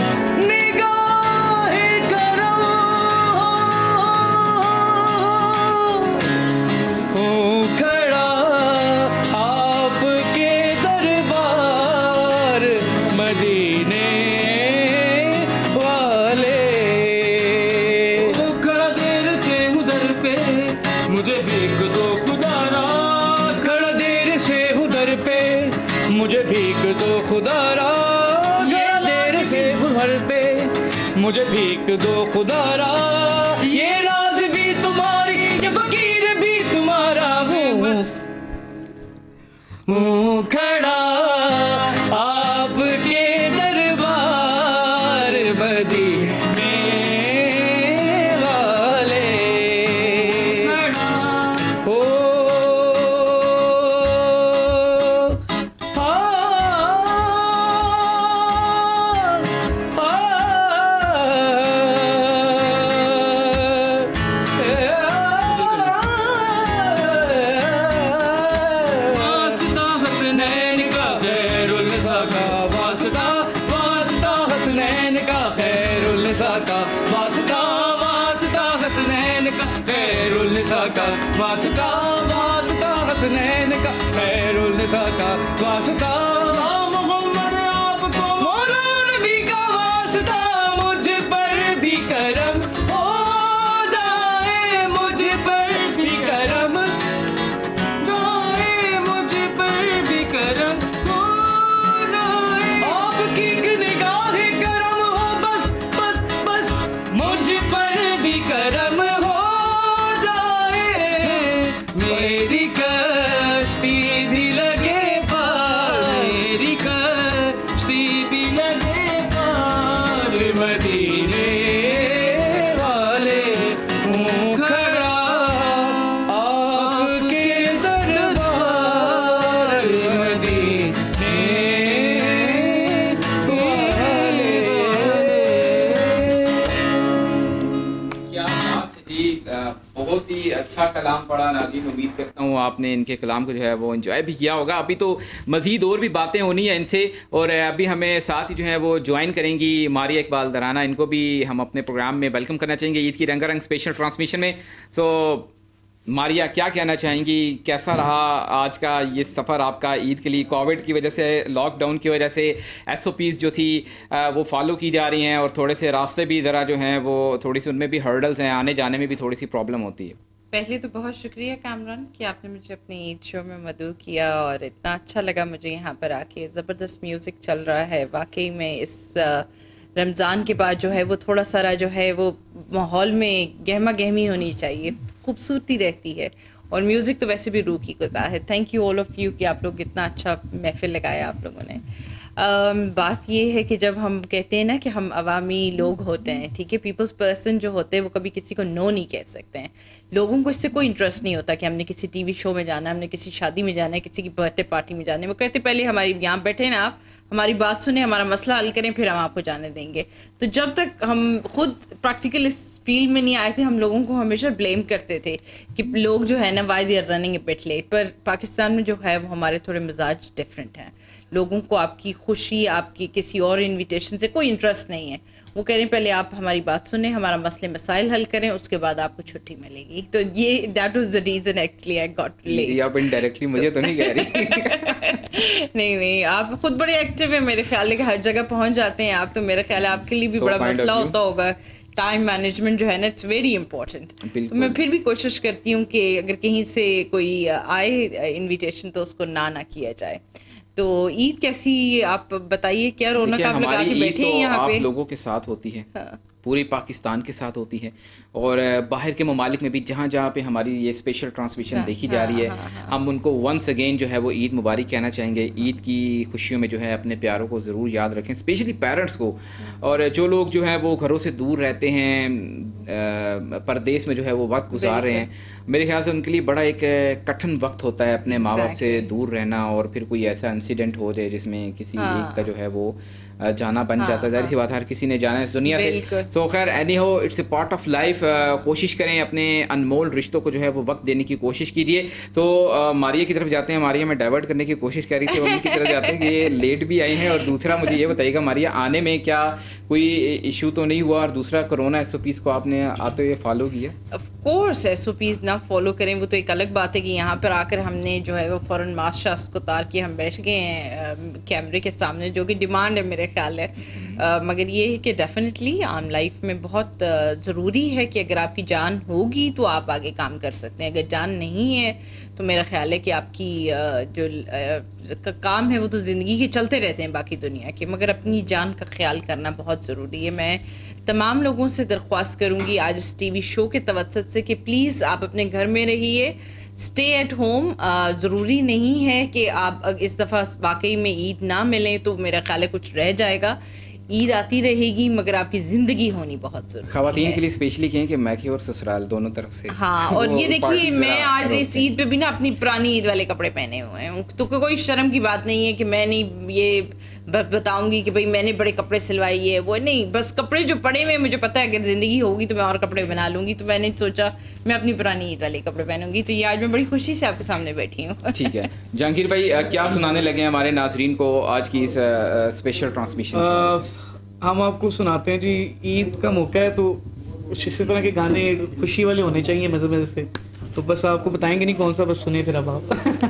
निगाहे करम। हूँ खड़ा आपके दरबार मदीने वाले, खड़ा देर से उधर पे मुझे भीख दो खुदारा, खड़ा देर से उधर पे मुझे भीख दो खुदारा, खड़ा देर से उधर पे मुझे भीख दो खुदारा, ये नाज भी तुम्हारी ये फकीर भी तुम्हारा, हूँ बस हूँ खड़ा आपके दरबार मदीने वाले, हो आ, वास्ता हसनैन का खैरुल निसा का, वास्ता वास्ता हसनैन का खैरुल निसा का, वास्ता वास्ता हसनैन का खैरुल निसा का, वास्ता वास्ता हसनैन का खैरुल निसा का, वास्ता मोहम्मद आपको मौला नबी का वास्ता, मुझ पर भी करम हो जाए, मुझ पर भी करम जाए, मुझ पर भी करम हो जाए, आपकी निगाहे करम हो, बस बस बस मुझ पर भी करम हो जाए, मेरी कश्ती भी लगे पार, मेरी कश्ती भी लगे पार मदीने वाले, हूँ खड़ा आपके दरबार मदीने वाले।
क्या बात है जी, अ, बहुत ही अच्छा कलाम पढ़ा नाज़रीन। उम्मीद करता हूँ आपने इनके कलाम को जो है वो एंजॉय भी किया होगा। अभी तो मज़ीद और भी बातें होनी है इनसे, और अभी हमें साथ ही जो है वो ज्वाइन करेंगी मारिया इकबाल दराना। इनको भी हम अपने प्रोग्राम में वेलकम करना चाहेंगे ईद की रंगारंग स्पेशल ट्रांसमिशन में। सो मारिया, क्या कहना चाहेंगी, कैसा रहा आज का ये सफ़र आपका ईद के लिए? कोविड की वजह से, लॉकडाउन की वजह से एस ओ पीज़ जो थी अ, वो फॉलो की जा रही हैं, और थोड़े से रास्ते भी ज़रा जो हैं वो थोड़ी सी उनमें भी हर्डल्स हैं, आने जाने में भी थोड़ी सी प्रॉब्लम होती है।
पहले तो बहुत शुक्रिया कामरान कि आपने मुझे अपने ईद शो में मदऊ किया, और इतना अच्छा लगा मुझे यहाँ पर आके। ज़बरदस्त म्यूज़िक चल रहा है वाकई में। इस अ, रमज़ान के बाद जो है वो थोड़ा सारा जो है वो माहौल में गहमा गहमी होनी चाहिए, खूबसूरती रहती है, और म्यूज़िक तो वैसे भी रूह की गुज़ा है। Thank you all of you कि आप लोग इतना अच्छा महफिल लगाया आप लोगों ने। Um, बात ये है कि जब हम कहते हैं ना कि हम अवामी लोग होते हैं, ठीक है, पीपल्स पर्सन जो होते हैं वो कभी किसी को नो नहीं कह सकते हैं। लोगों को इससे कोई इंटरेस्ट नहीं होता कि हमने किसी टीवी शो में जाना है, हमने किसी शादी में जाना है, किसी की बर्थडे पार्टी में जाना है। वो कहते पहले हमारी यहाँ बैठे ना आप, हमारी बात सुने, हमारा मसला हल करें, फिर हम आपको जाने देंगे। तो जब तक हम खुद प्रैक्टिकल इस फील्ड में नहीं आए थे, हम लोगों को हमेशा ब्लेम करते थे कि लोग जो है ना why they are running a bit late. पर पाकिस्तान में जो है वो हमारे थोड़े मिजाज डिफरेंट हैं। लोगों को आपकी खुशी, आपकी किसी और इनविटेशन से कोई इंटरेस्ट नहीं है। वो कह रहे हैं पहले आप हमारी बात सुने, हमारा मसले मसाइल हल करें, उसके बाद आपको छुट्टी मिलेगी। तो ये that was the reason actually I got late.
आप इनडायरेक्टली मुझे तो नहीं कह रही।
नहीं नहीं, आप खुद बड़े एक्टिव है, मेरे ख्याल है कि हर जगह पहुंच जाते हैं आप, तो मेरा ख्याल है आपके लिए भी
So
बड़ा
kind of
मसला
you.
होता होगा। टाइम मैनेजमेंट जो है ना, इट्स वेरी इंपॉर्टेंट। तो मैं फिर भी कोशिश करती हूँ कि अगर कहीं से कोई आए इनविटेशन तो उसको ना ना किया जाए। तो ईद कैसी, आप बताइए, क्या रौनक
देखिए,
आप लगा
हमारी
के
ईद
बैठे हैं
तो
यहाँ
आप
पे?
लोगों के साथ होती है,
हाँ।
पूरे पाकिस्तान के साथ होती है, और बाहर के ममालिक में भी जहाँ जहाँ पे हमारी ये स्पेशल ट्रांसमिशन
हाँ,
देखी जा रही है,
हाँ, हाँ, हाँ।
हम उनको वंस अगेन जो है वो ईद मुबारक कहना चाहेंगे। ईद की खुशियों में जो है अपने प्यारों को ज़रूर याद रखें, स्पेशली पेरेंट्स को। और जो लोग जो हैं वो घरों से दूर रहते हैं, अ, परदेश में जो है वो वक्त गुजार रहे हैं, मेरे ख्याल से उनके लिए बड़ा एक कठिन वक्त होता है अपने माँ बाप से दूर रहना, और फिर कोई ऐसा इंसिडेंट हो जाए जिसमें किसी
हाँ।
एक का जो है वो जाना बन
हाँ,
जाता है, जाहिर सी
हाँ।
बात है हर किसी ने जाना है इस दुनिया से।
बिल्कुल।
सो खैर anyhow, it's a part of life. कोशिश करें अपने अनमोल रिश्तों को जो है वो वक्त देने की कोशिश कीजिए। तो uh, मारिया की तरफ जाते हैं। मारिया में डाइवर्ट करने की कोशिश कर रही थी, मम्मी की तरफ जाते हैं कि ये लेट भी आई हैं। और दूसरा मुझे ये बताइएगा मारिया, आने में क्या कोई इशू तो नहीं हुआ? और दूसरा कोरोना एस ओ पीज़ को आपने आते हुए फॉलो किया?
Of course S O Ps ना फॉलो करें वो तो एक अलग बात है कि यहाँ पर आकर हमने जो है वो फ़ौरन मास्क शास्क को उतार के हम बैठ गए हैं कैमरे के सामने, जो कि डिमांड है मेरे ख्याल है। uh, मगर ये है कि डेफिनेटली आम लाइफ में बहुत ज़रूरी है कि अगर आपकी जान होगी तो आप आगे काम कर सकते हैं, अगर जान नहीं है तो मेरा ख्याल है कि आपकी जो काम है वो तो ज़िंदगी के चलते रहते हैं बाकी दुनिया के, मगर अपनी जान का ख्याल करना बहुत ज़रूरी है। मैं तमाम लोगों से दरख्वास्त करूँगी आज इस टीवी शो के तवज्जुद से कि प्लीज़ आप अपने घर में रहिए, स्टे एट होम। ज़रूरी नहीं है कि आप इस दफ़ा वाकई में ईद ना मिलें तो मेरा ख्याल है कुछ रह जाएगा। ईद आती रहेगी मगर आपकी ज़िंदगी होनी बहुत ज़रूरी है।
ख़वातीन के लिए स्पेशली कहें कि मैके और ससुराल दोनों तरफ से।
हाँ, और ये देखिए मैं आज इस ईद पे भी ना अपनी पुरानी ईद वाले कपड़े पहने हुए हैं, तो कोई शर्म की बात नहीं है कि मैं नहीं ये बताऊंगी कि भाई मैंने बड़े कपड़े सिलवाए, है वो नहीं, बस कपड़े जो पड़े हुए मुझे पता है अगर ज़िंदगी होगी तो मैं और कपड़े बना लूँगी, तो मैंने सोचा मैं अपनी पुरानी ईद वाले कपड़े पहनूंगी। तो ये आज मैं बड़ी खुशी से आपके सामने बैठी हूँ।
ठीक है जहांगीर भाई, क्या सुनाने लगे हैं हमारे नाजरीन को आज की इस स्पेशल ट्रांसमिशन?
हम आपको सुनाते हैं जी, ईद का मौका है तो कुछ इसी तरह के गाने खुशी वाले होने चाहिए, मज़े मज़े से। तो बस आपको बताएंगे नहीं कौन सा, बस सुनिए फिर अब आप।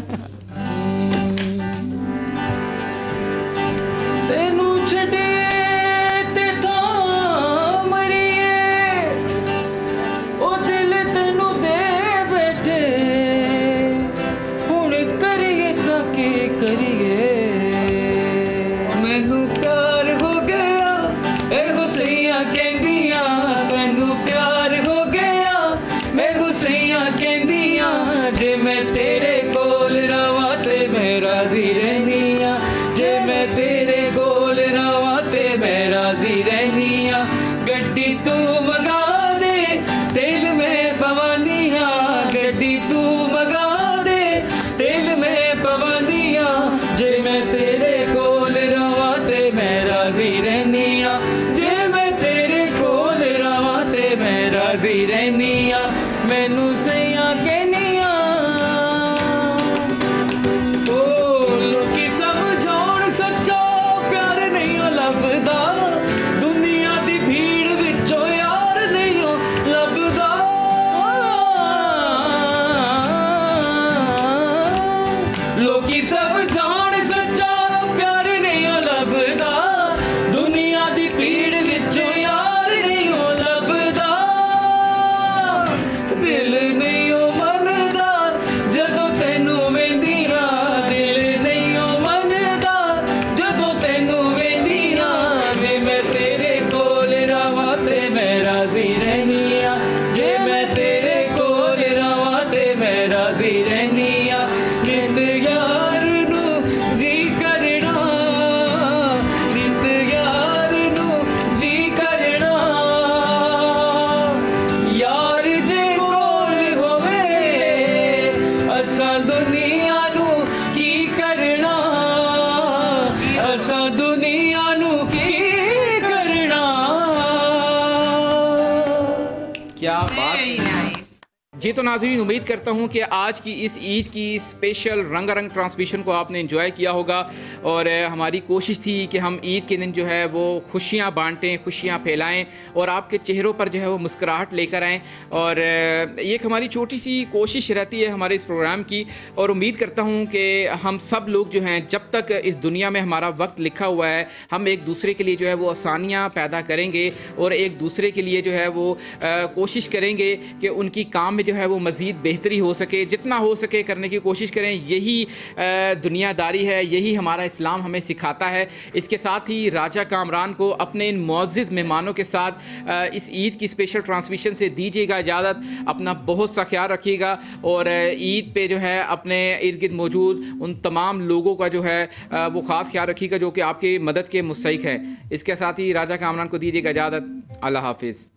जी तो नाज़रीन, उम्मीद करता हूँ कि आज की इस ईद की स्पेशल रंगारंग ट्रांसमिशन को आपने एंजॉय किया होगा। और हमारी कोशिश थी कि हम ईद के दिन जो है वो खुशियाँ बांटें, खुशियाँ फैलाएं और आपके चेहरों पर जो है वो मुस्कुराहट लेकर आएँ। और ये एक हमारी छोटी सी कोशिश रहती है हमारे इस प्रोग्राम की। और उम्मीद करता हूँ कि हम सब लोग जो हैं, जब तक इस दुनिया में हमारा वक्त लिखा हुआ है, हम एक दूसरे के लिए जो है वो आसानियाँ पैदा करेंगे और एक दूसरे के लिए जो है वो आ, कोशिश करेंगे कि उनकी काम में जो है वो मज़ीद बेहतरी हो सके, जितना हो सके करने की कोशिश करें। यही दुनियादारी है, यही हमारा इस्लाम हमें सिखाता है। इसके साथ ही राजा कामरान को अपने इन मुअज़्ज़िज़ मेहमानों के साथ इस ईद की स्पेशल ट्रांसमिशन से दीजिएगा इजाज़त। अपना बहुत सा ख्याल रखिएगा और ईद पे जो है अपने इर्द गिर्द मौजूद उन तमाम लोगों का जो है वो ख़ास ख्याल रखिएगा जो कि आपकी मदद के मुस्तहिक़ है। इसके साथ ही राजा कामरान को दीजिएगा इजाज़त। अल्लाह हाफिज़।